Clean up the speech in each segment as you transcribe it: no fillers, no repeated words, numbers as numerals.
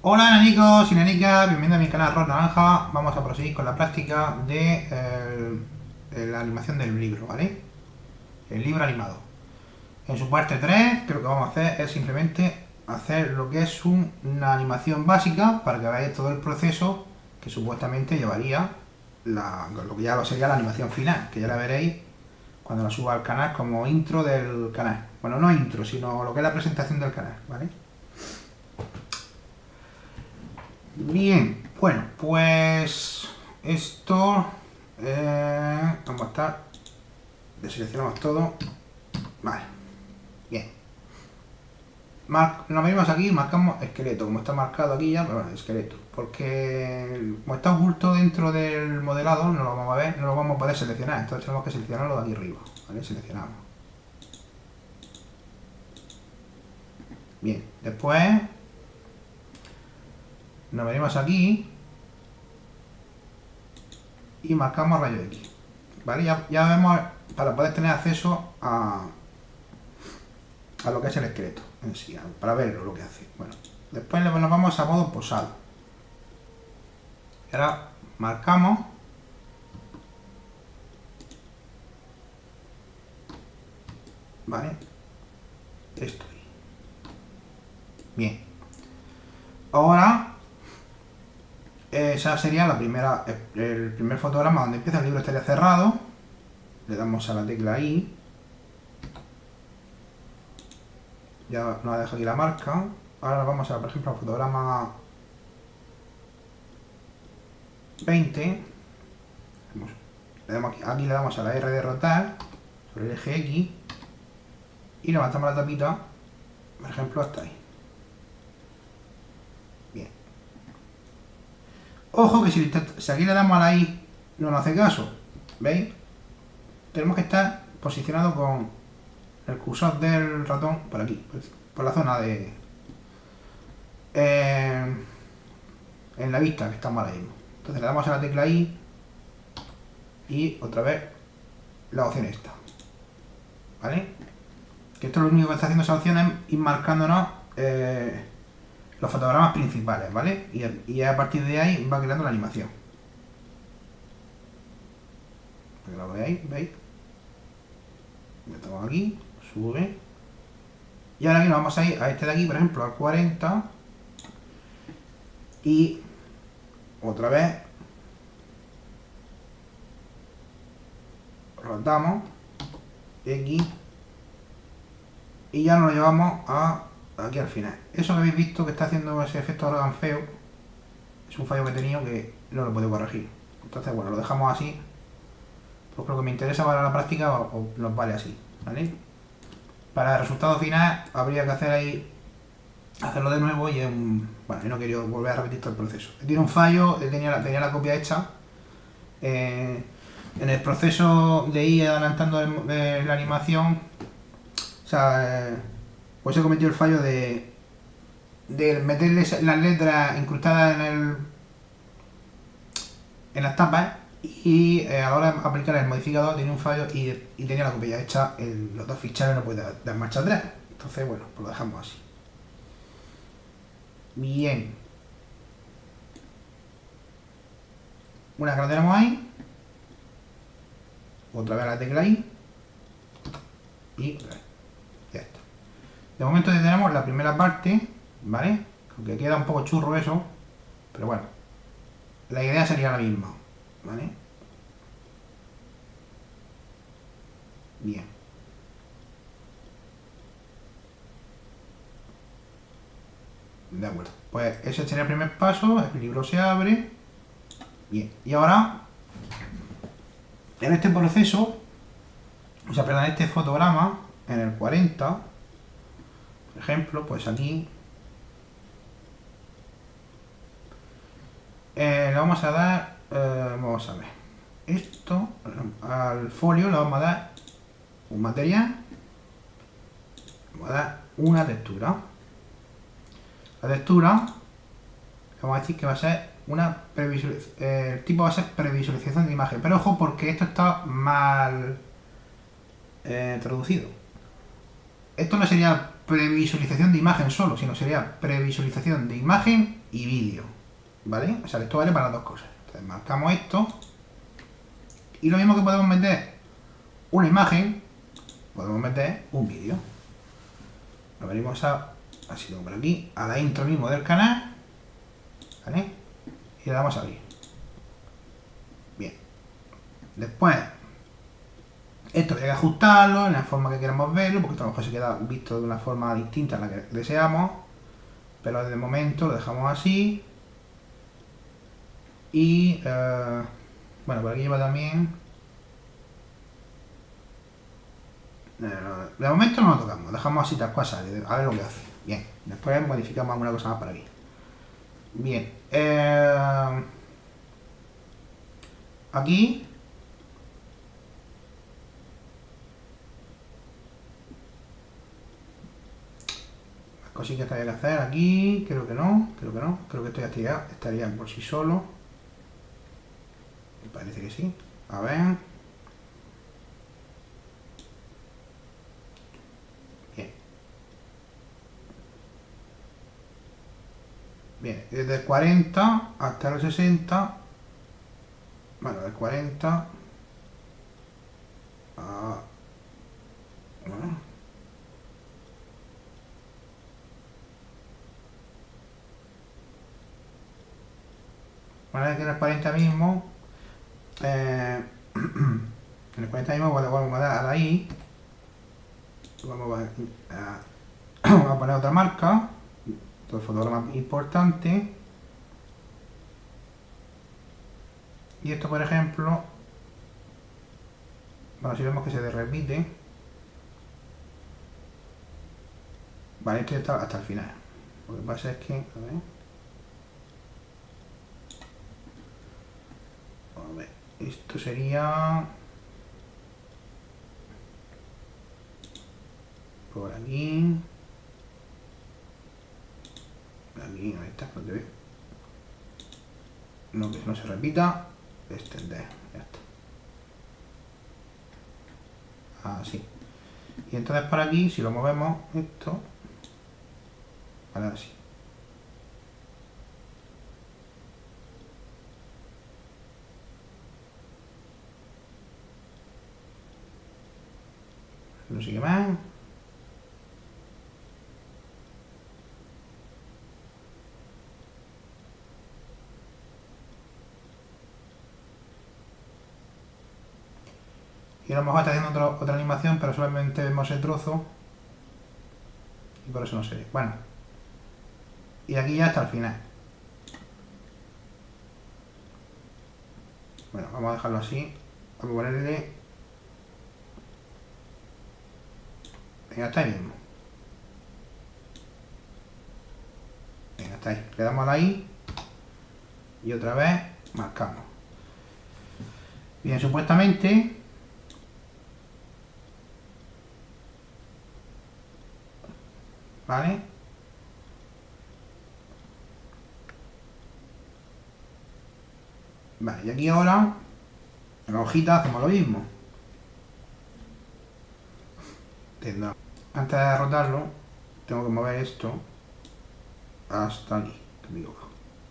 Hola nanicos y nanicas, bienvenidos a mi canal Rock Naranja. Vamos a proseguir con la práctica de la animación del libro, ¿vale? El libro animado. En su parte 3, creo que vamos a hacer es simplemente hacer lo que es una animación básica para que veáis todo el proceso que supuestamente llevaría lo que ya sería la animación final, que ya la veréis cuando la suba al canal como intro del canal. Bueno, no intro, sino lo que es la presentación del canal, ¿vale? Bien, bueno, pues esto vamos a estar, deseleccionamos todo, vale, bien, nos venimos aquí, marcamos esqueleto, como está marcado aquí ya, pero bueno, esqueleto, porque como está oculto dentro del modelado, no lo vamos a ver, no lo vamos a poder seleccionar, entonces tenemos que seleccionarlo de aquí arriba, ¿vale? Seleccionamos. Bien, después nos venimos aquí y marcamos rayo X, ¿vale? Ya vemos, para poder tener acceso a lo que es el esqueleto en sí, para verlo lo que hace. Bueno, después nos vamos a modo posado. Y ahora marcamos, ¿vale? Esto. Bien. Ahora esa sería el primer fotograma donde empieza el libro, estaría cerrado. Le damos a la tecla I. Ya nos ha dejado aquí la marca. Ahora nos vamos a, por ejemplo, al fotograma 20. Aquí le damos a la R de rotar sobre el eje X y levantamos la tapita, por ejemplo, hasta ahí. Bien. Ojo que si aquí le damos a la I no nos hace caso. ¿Veis? Tenemos que estar posicionado con el cursor del ratón por aquí, por la zona de... en la vista que estamos ahora mismo. Entonces le damos a la tecla I y otra vez la opción esta, ¿vale? Que esto lo único que está haciendo esa opción es ir marcándonos los fotogramas principales, ¿vale? Y a partir de ahí va creando la animación. Para que lo veáis, ¿veis? Metemos aquí, sube. Y ahora aquí nos vamos a ir a este de aquí, por ejemplo, al 40. Y otra vez rotamos X y ya nos lo llevamos aquí al final. Eso que habéis visto que está haciendo ese efecto ahora tan feo es un fallo que he tenido que no lo puedo corregir. Entonces, bueno, lo dejamos así, porque lo que me interesa para la práctica nos vale así, ¿vale? Para el resultado final habría que hacerlo de nuevo y bueno, yo no quería volver a repetir todo el proceso. Tiene un fallo, tenía la copia hecha. En el proceso de ir adelantando la animación, o sea, pues he cometido el fallo de meterle las letras incrustadas en las tapas y a la hora de aplicar el modificador tenía un fallo y tenía la copia hecha en los dos ficheros, no puede dar marcha atrás. Entonces, bueno, pues lo dejamos así. Bien. Una vez que lo tenemos ahí, otra vez la tecla I y otra vez. Ya está. De momento ya tenemos la primera parte, ¿vale? Aunque queda un poco churro eso, pero bueno, la idea sería la misma, ¿vale? Bien. De acuerdo. Pues ese sería el primer paso, el libro se abre. Bien. Y ahora, en este proceso, o sea, perdón, en este fotograma, en el 40, por ejemplo, pues aquí le vamos a dar, vamos a ver, esto, al folio le vamos a dar un material, vamos a dar una textura. La textura, vamos a decir que va a ser una previsualización, el tipo va a ser previsualización de imagen, pero ojo porque esto está mal traducido. Esto no sería previsualización de imagen solo, sino sería previsualización de imagen y vídeo, ¿vale? O sea que esto vale para las dos cosas. Entonces marcamos esto y lo mismo que podemos meter una imagen, podemos meter un vídeo. Lo venimos así tengo por aquí, a la intro mismo del canal, ¿vale? Y le damos a abrir. Bien. Después, esto hay que ajustarlo en la forma que queramos verlo, porque esto a lo mejor se queda visto de una forma distinta a la que deseamos, pero de momento lo dejamos así. Y bueno, por aquí lleva también. De momento no lo tocamos, dejamos así tal cual sale, a ver lo que hace. Bien, después modificamos alguna cosa más por aquí. Bien, aquí las cositas que hay que hacer aquí, creo que no, creo que esto ya estaría por sí solo. Me parece que sí. A ver. Bien, desde el 40 hasta los 60. Bueno, del 40 a... Bueno. Bueno, que en el 40 mismo... en el 40 mismo vamos a dar a la I. Vamos a poner otra marca. Otro fotograma importante. Y esto, por ejemplo, bueno, si vemos que se repite, vale, esto ya está hasta el final. Lo que pasa es que, a ver, esto sería por aquí, ahí está, no te veo. No, que no se repita, extender, ya está. Así. Y entonces por aquí, si lo movemos, esto, vale, así. No sigue más. Y a lo mejor está haciendo otra animación, pero solamente vemos el trozo. Y por eso no se ve. Bueno. Y aquí ya hasta el final. Bueno, vamos a dejarlo así. Vamos a ponerle... Venga, está ahí mismo. Venga, está ahí. Le damos a la I. Y otra vez marcamos. Bien, supuestamente... ¿Vale? Vale, y aquí ahora, en la hojita hacemos lo mismo. Antes de rotarlo, tengo que mover esto hasta aquí, que me equivoco.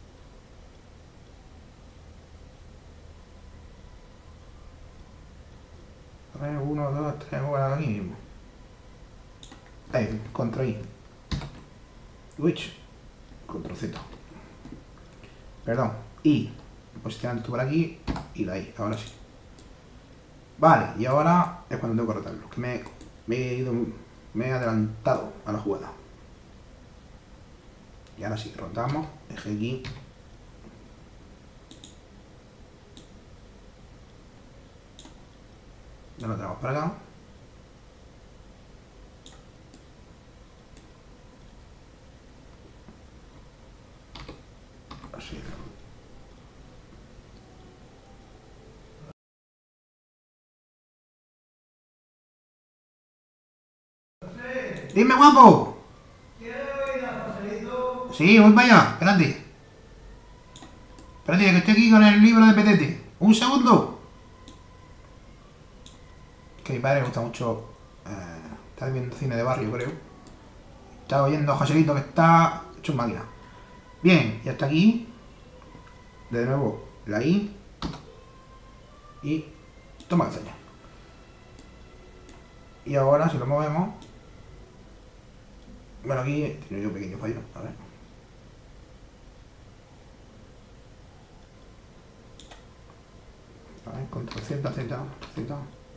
A ver, 1, 2, 3, bueno, aquí mismo. Ahí, contra I. Switch, control Z. Perdón, I. Posicionando esto por aquí y de ahí, ahora sí. Vale, y ahora es cuando tengo que rotarlo, que me he adelantado a la jugada. Y ahora sí, rotamos, eje aquí. Ya lo traemos para acá. Así. Dime, guapo. Sí, voy para allá, espérate. Espérate, que estoy aquí con el libro de Petete. Un segundo. Que a mi padre le gusta mucho. Está viendo cine de barrio, creo. Está oyendo a Joselito que está hecho un máquina. Bien, y hasta aquí. De nuevo la I. Y toma castaña. Y ahora si lo movemos. Bueno, aquí he tenido un pequeño fallo. A ver. A ver, control Z, Z, Z.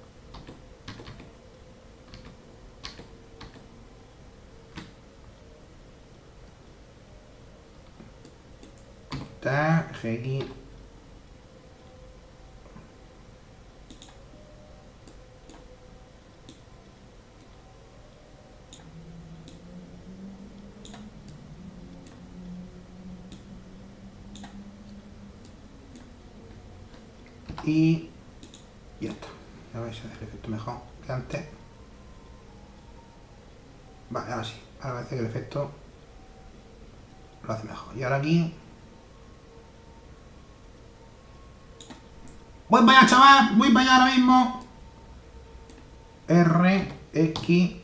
GX. Y ya está. Ya vais a hacer el efecto mejor que antes. Vale, ahora sí. Ahora parece que el efecto lo hace mejor. Y ahora aquí. Voy para allá, chaval. Voy para allá ahora mismo. R, X.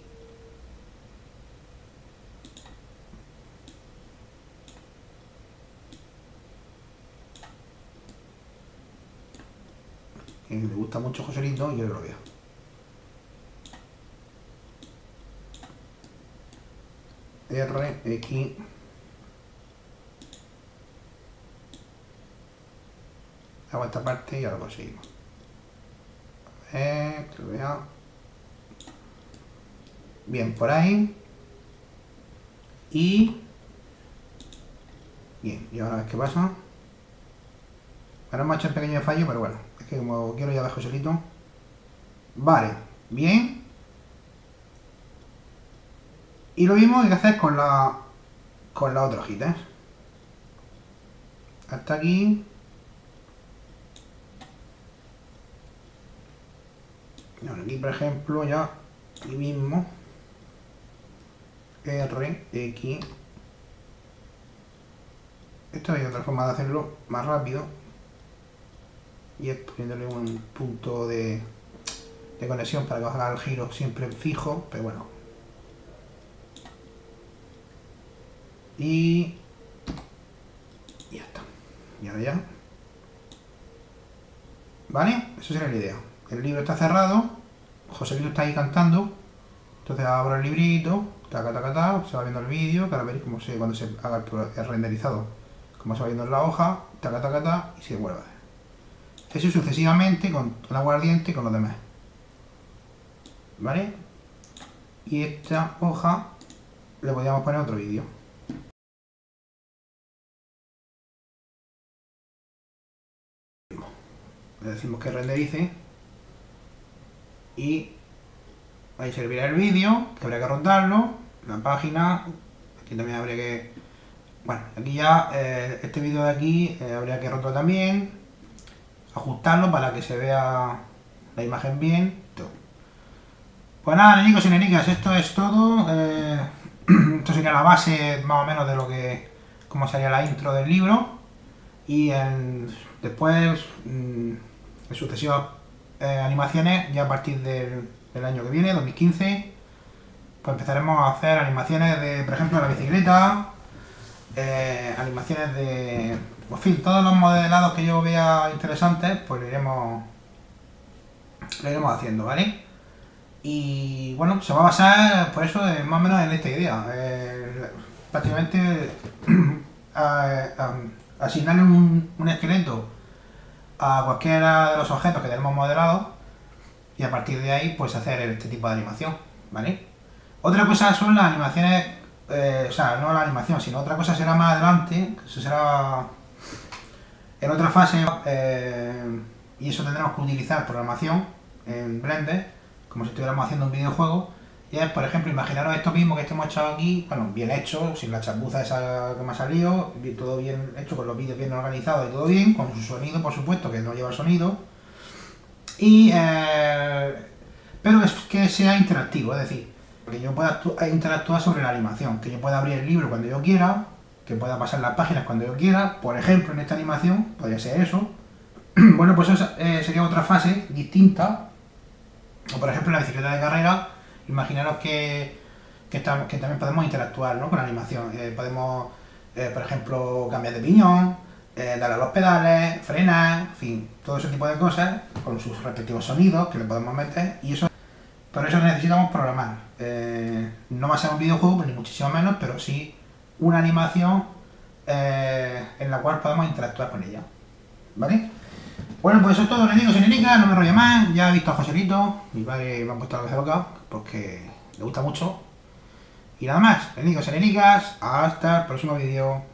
Que le gusta mucho Joselito y quiero que lo vea. R, X. Hago esta parte y ahora lo conseguimos. A ver, que lo vea. Bien, por ahí. Y... Bien, y ahora a ver qué pasa. Ahora hemos hecho un pequeño fallo, pero bueno. Es que como quiero ya ver Joselito. Vale, bien. Y lo mismo hay que hacer con la otra hojita, ¿eh? Hasta aquí. Bueno, aquí por ejemplo ya aquí mismo. R, X. Esto hay otra forma de hacerlo más rápido. Y es poniéndole un punto de conexión para que haga el giro siempre fijo, pero bueno. Y ya está. Y ahora ya. ¿Vale? Eso sería la idea. El libro está cerrado. Joselito está ahí cantando. Entonces abro el librito. Taca, taca, taca. Se va viendo el vídeo. Que ahora veréis cómo cuando se haga el renderizado. Cómo se va viendo en la hoja. Taca, taca, taca. Y se vuelve a ver. Eso sucesivamente con el aguardiente y con los demás. ¿Vale? Y esta hoja le podríamos poner otro vídeo. Le decimos que renderice. Y ahí servirá el vídeo, que habría que rotarlo. La página. Aquí también habría que... Bueno, aquí ya este vídeo de aquí habría que rotarlo también. Ajustarlo para que se vea la imagen bien. Todo. Pues nada, nenicos y nenicas, esto es todo. Esto sería la base más o menos de lo que... cómo sería la intro del libro. Y después, en sucesivas animaciones, ya a partir del año que viene, 2015, pues empezaremos a hacer animaciones de, por ejemplo, la bicicleta, animaciones de... En fin, todos los modelados que yo vea interesantes, pues lo iremos haciendo, ¿vale? Y bueno, se va a basar, por eso, más o menos en esta idea. Prácticamente asignarle un esqueleto a cualquiera de los objetos que tenemos modelados y a partir de ahí pues hacer este tipo de animación, ¿vale? Otra cosa son las animaciones, o sea, no la animación, sino otra cosa será más adelante, eso será en otra fase, y eso tendremos que utilizar programación en Blender, como si estuviéramos haciendo un videojuego. Y es, por ejemplo, imaginaros esto mismo que hemos hecho aquí, bueno, bien hecho, sin la chapuza esa que me ha salido, todo bien hecho, con los vídeos bien organizados y todo bien, con su sonido, por supuesto, que no lleva el sonido. Y, pero es que sea interactivo, es decir, que yo pueda interactuar sobre la animación, que yo pueda abrir el libro cuando yo quiera, que pueda pasar las páginas cuando yo quiera. Por ejemplo, en esta animación, podría ser eso. Bueno, pues eso sería otra fase distinta. O por ejemplo, en la bicicleta de carrera, imaginaros que también podemos interactuar, ¿no?, con la animación. Podemos por ejemplo, cambiar de piñón, darle a los pedales, frenar, en fin, todo ese tipo de cosas con sus respectivos sonidos que le podemos meter y eso. Pero eso necesitamos programar. No va a ser un videojuego, pues, ni muchísimo menos, pero sí una animación en la cual podemos interactuar con ella. ¿Vale? Bueno, pues eso es todo, enemigos y enemicas, no me rollo más. Ya he visto a Joselito, mi padre me ha puesto la cabeza loca porque le gusta mucho. Y nada más, enemigos y enemicas, hasta el próximo vídeo.